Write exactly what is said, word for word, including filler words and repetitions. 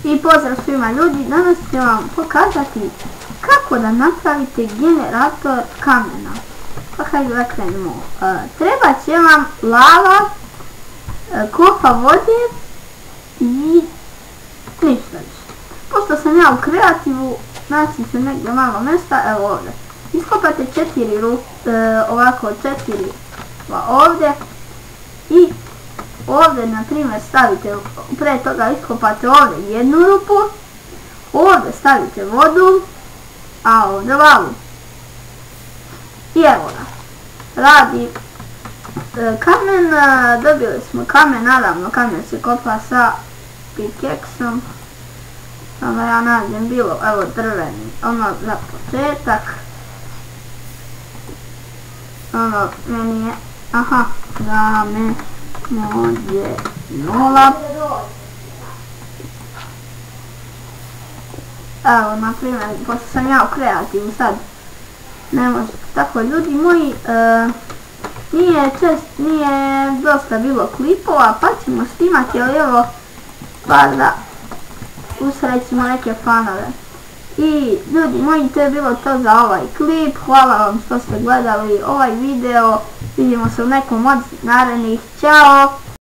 I pozdrav svima ljudi, danas ću vam pokazati kako da napravite generator kamena. Pa hajde da krenemo. E, treba će vam lava, e, kopa vode i ništa više. Pošto sam ja u kreativu, naći ću negdje malo mjesta, evo ovdje. Iskopate četiri rupe, e, ovako četiri ovdje i ovdje na primjer stavite, pre toga iskopate ovdje jednu rupu, ovdje stavite vodu, a ovdje lavu. I evo ga, radi e, kamen, e, dobili smo kamen, naravno kamen se kopa sa pikeksom, samo ja nađem bilo, evo drveni, ono za početak, ono meni je, aha, da me može nula. Evo, na primjer, pošto sam ja u kreativu sad, ne može, tako ljudi moji, e, nije čest, nije dosta bilo klipova, pa ćemo snimati, ali evo, pa da usrećimo neke fanove. I ljudi moji, to je bilo to za ovaj klip, hvala vam što ste gledali ovaj video, vidimo se u nekom od narednih, ćao!